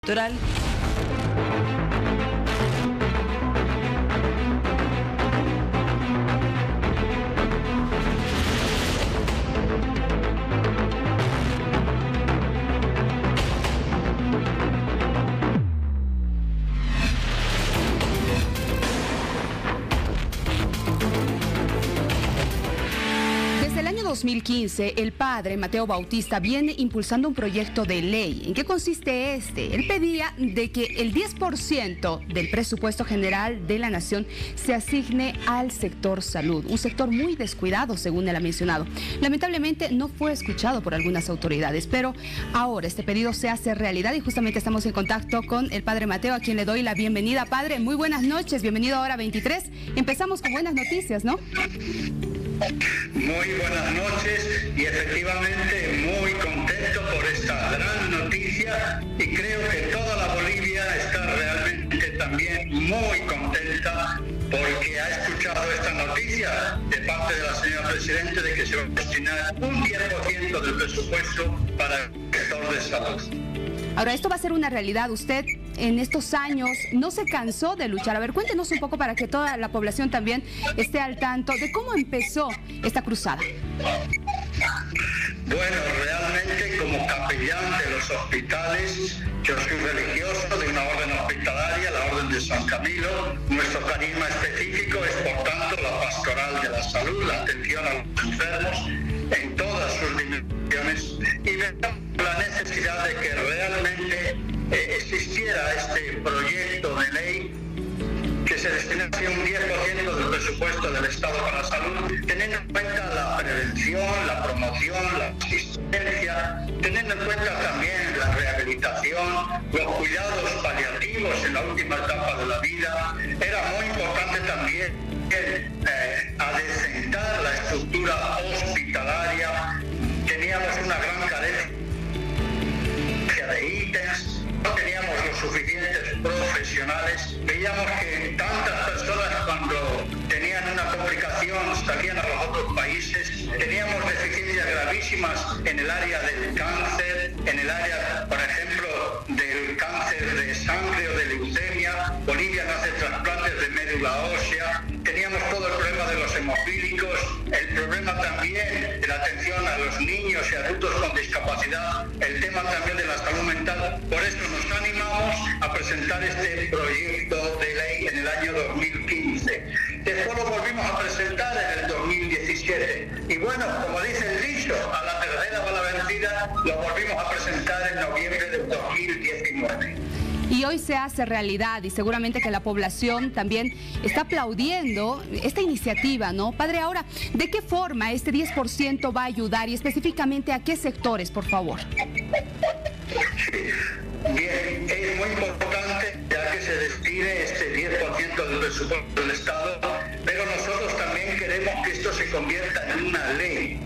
electoral. Desde el año 2015, el padre Mateo Bautista viene impulsando un proyecto de ley. ¿En qué consiste este? Él pedía de que el 10% del presupuesto general de la nación se asigne al sector salud, un sector muy descuidado, según él ha mencionado. Lamentablemente no fue escuchado por algunas autoridades, pero ahora este pedido se hace realidad y justamente estamos en contacto con el padre Mateo, a quien le doy la bienvenida. Padre, muy buenas noches, bienvenido a Hora 23. Empezamos con buenas noticias, ¿no? Muy buenas noches y efectivamente muy contento por esta gran noticia y creo que toda la Bolivia está realmente también muy contenta porque ha escuchado esta noticia de parte de la señora Presidenta de que se va a destinar un 10% del presupuesto para el sector de salud. Ahora, esto va a ser una realidad. Usted en estos años no se cansó de luchar. A ver, cuéntenos un poco para que toda la población también esté al tanto de cómo empezó esta cruzada. Bueno, realmente como capellán de los hospitales, yo soy religioso de una orden hospitalaria, la Orden de San Camilo. Nuestro carisma específico es, por tanto, la pastoral de la salud, la atención a los enfermos en todas sus dimensiones y vemos la necesidad de que realmente existiera este proyecto de ley que se destinase un 10% del presupuesto del Estado para la salud, teniendo en cuenta la prevención, la promoción, la asistencia, teniendo en cuenta también la rehabilitación, los cuidados paliativos en la última etapa de la vida. Era muy importante también adecentar la estructura hospitalaria. Teníamos una gran carencia de ítems, no teníamos los suficientes profesionales, veíamos que tantas personas cuando tenían una complicación salían a los otros países, teníamos deficiencias gravísimas en el área del cáncer, en el área, por ejemplo, del cáncer de sangre o de leucemia. Bolivia no hace trasplantes de médula ósea, teníamos todo el problema de los hemofílicos, el problema también de la atención a los niños y adultos con discapacidad, el tema también de la salud mental. Por eso nos animamos a presentar este proyecto de ley en el año 2015. Después lo volvimos a presentar en el 2017. Y bueno, como dice el dicho, a la tercera va la vencida, lo volvimos a presentar en noviembre del 2019. Y hoy se hace realidad y seguramente que la población también está aplaudiendo esta iniciativa, ¿no? Padre, ahora, ¿de qué forma este 10% va a ayudar y específicamente a qué sectores, por favor? Sí. Bien, es muy importante ya que se destine este 10% del presupuesto del Estado, pero nosotros también queremos que esto se convierta en una ley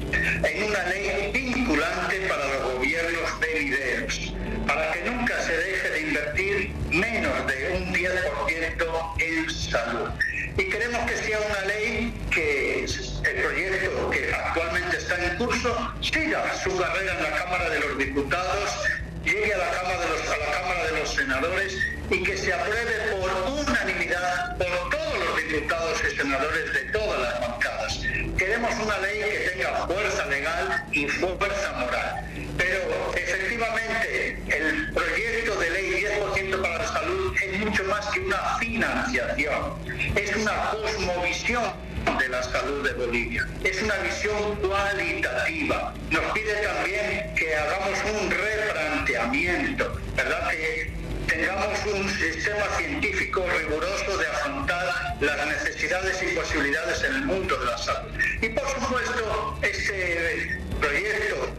vinculante para los gobiernos venideros, para que nunca se deje de invertir menos de un 10% en salud. Y queremos que sea una ley que el proyecto que actualmente está en curso siga su carrera en la Cámara de los Diputados, llegue a la Cámara de los Senadores y que se apruebe por unanimidad por todos los diputados y senadores de todas las bancadas. Queremos una ley que tenga fuerza legal y fuerza moral. Pero efectivamente el proyecto de ley 10% para la salud es mucho más que una financiación, es una cosmovisión de la salud de Bolivia, es una visión cualitativa. Nos pide también que hagamos un replanteamiento, ¿verdad? Que tengamos un sistema científico riguroso de afrontar las necesidades y posibilidades en el mundo de la salud. Y por supuesto, este proyecto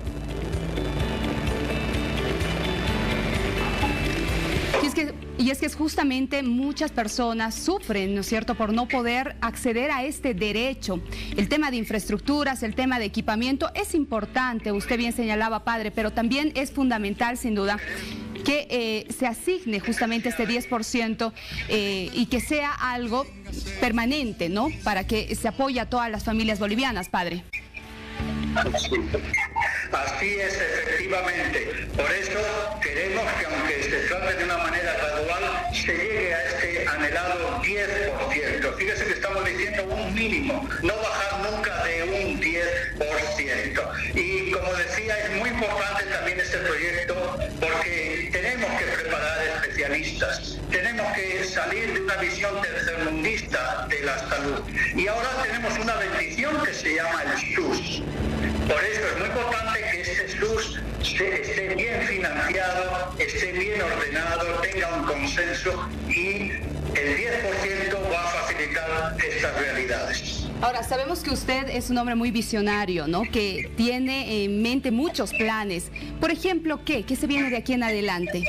Y es que justamente muchas personas sufren, ¿no es cierto?, por no poder acceder a este derecho. El tema de infraestructuras, el tema de equipamiento es importante, usted bien señalaba, padre, pero también es fundamental, sin duda, que se asigne justamente este 10% y que sea algo permanente, ¿no?, para que se apoye a todas las familias bolivianas, padre. Así es, efectivamente. Por eso queremos que, aunque se trate de una manera gradual, se llegue a este anhelado 10%. Fíjese que estamos diciendo un mínimo, no bajar nunca de un 10%. Y como decía, es muy importante también este proyecto porque tenemos que preparar especialistas, tenemos que salir de una visión tercermundista de la salud. Y ahora tenemos una bendición que se llama el SUS. Por eso es muy importante que este SUS esté bien financiado, esté bien ordenado, tenga un consenso y el 10% va a facilitar estas realidades. Ahora, sabemos que usted es un hombre muy visionario, ¿no? Que tiene en mente muchos planes. Por ejemplo, ¿qué se viene de aquí en adelante?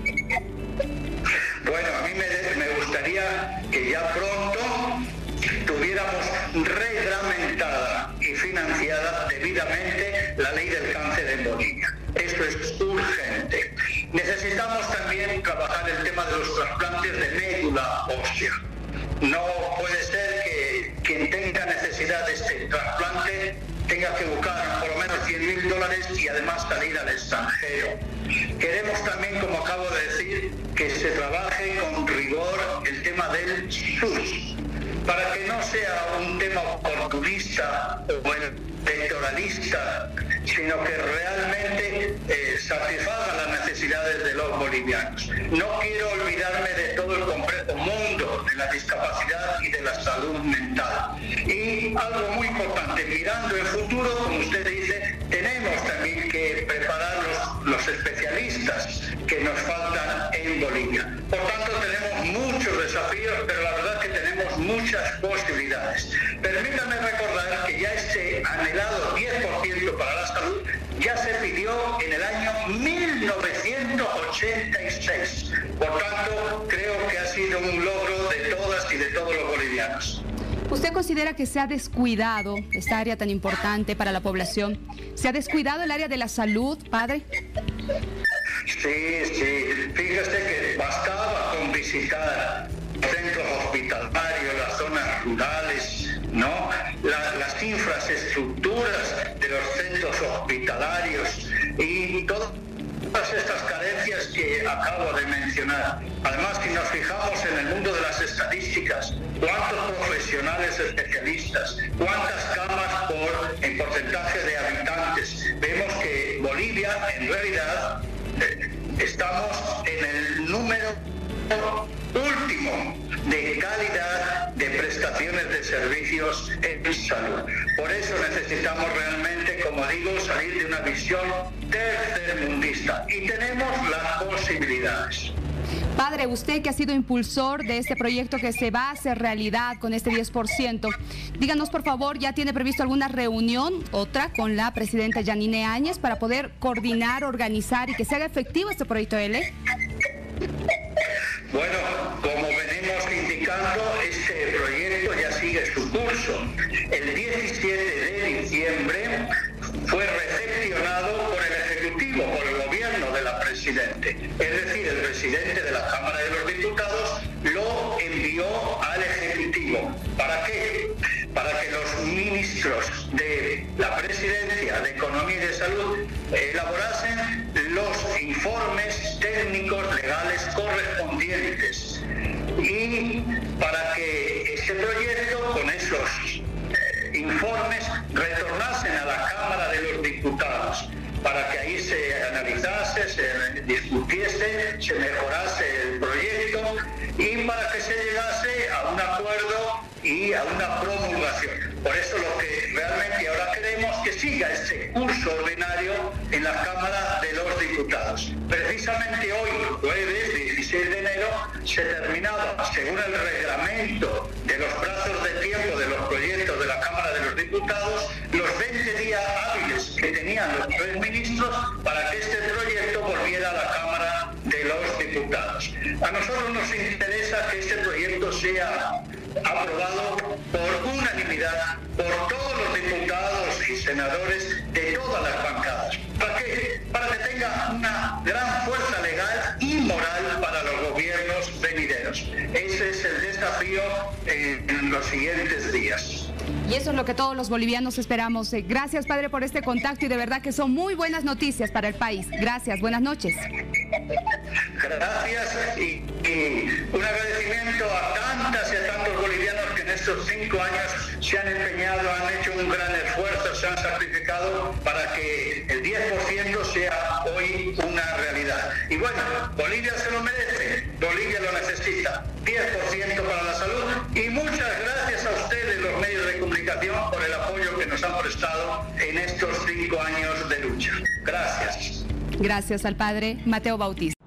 Bueno, a mí me gustaría que ya pronto tuviéramos reglamentada y financiada debidamente la ley del cáncer en Bolivia. Esto es urgente. Necesitamos también trabajar el tema de los trasplantes de médula ósea. No puede ser que quien tenga necesidad de este trasplante tenga que buscar por lo menos $100.000 y además salir al extranjero. Queremos también, como acabo de decir, que se trabaje con rigor el tema del SUS, para que no sea un tema oportunista o electoralista, sino que realmente satisfaga las necesidades de los bolivianos. No quiero olvidarme de todo el complejo mundo de la discapacidad y de la salud mental. Y algo muy importante, mirando el futuro, como usted dice, tenemos también que preparar los especialistas que nos faltan en Bolivia. Por tanto, tenemos muchos desafíos, pero la verdad es que tenemos muchas posibilidades. Permítame recordar que ya este anhelado 10% para la salud ya se pidió en el año 1986. Por tanto, creo que ha sido un logro de todas y de todos los bolivianos. ¿Usted considera que se ha descuidado esta área tan importante para la población? ¿Se ha descuidado el área de la salud, padre? Sí. Fíjese que bastaba con visitar centros hospitalarios, las zonas rurales, ¿no? Las infraestructuras de los centros hospitalarios y todas estas carencias que acabo de mencionar. Además, si nos fijamos en el mundo de las estadísticas, cuántos profesionales especialistas, cuántas camas en porcentaje de habitantes, vemos que Bolivia en realidad estamos en el número último de calidad de prestaciones de servicios en salud. Por eso necesitamos realmente, como digo, salir de una visión tercermundista y tenemos las posibilidades. Padre, usted que ha sido impulsor de este proyecto que se va a hacer realidad con este 10%, díganos por favor, ¿ya tiene previsto alguna reunión, otra, con la presidenta Yanine Áñez para poder coordinar, organizar y que se haga efectivo este proyecto de ley? Bueno, como venimos indicando, este proyecto ya sigue su curso. El 17 de diciembre fue recepcionado por el Ejecutivo, por el gobierno de la Presidente. Es decir, el presidente de la Cámara de los Diputados lo envió al Ejecutivo. ¿Para qué? Para que los ministros de la Presidencia de Economía y de Salud elaborasen los informes técnicos legales correspondientes y para que ese proyecto con esos informes retornasen a la Cámara de los Diputados para que ahí se analizase, se discutiese, se mejorase el proyecto y para que se llegase a un acuerdo y a una promulgación. Por eso lo que realmente ahora queremos que siga este curso ordinario en la Cámara de los Diputados. Precisamente hoy, jueves 16 de enero, se terminaba, según el reglamento de los plazos de tiempo de los proyectos de la Cámara de los Diputados, los 20 días hábiles que tenían los tres ministros para que este proyecto volviera a la Cámara de los Diputados. A nosotros nos interesa que este proyecto sea aprobado por unanimidad por todos los diputados y senadores de todas las bancadas. ¿Para qué? Para que tenga una gran fuerza legal y moral para los gobiernos venideros. Ese es el desafío en los siguientes días. Y eso es lo que todos los bolivianos esperamos. Gracias, padre, por este contacto y de verdad que son muy buenas noticias para el país. Gracias, buenas noches. Gracias y un agradecimiento a tantas y a tantos bolivianos que en estos 5 años se han empeñado, han hecho un gran esfuerzo, se han sacrificado para que el 10% sea hoy una realidad. Y bueno, Bolivia se lo merece, Bolivia lo necesita, 10% para la salud. Y muchas gracias a ustedes, los medios de comunicación, por el apoyo que nos han prestado en estos 5 años de lucha. Gracias. Gracias al padre Mateo Bautista.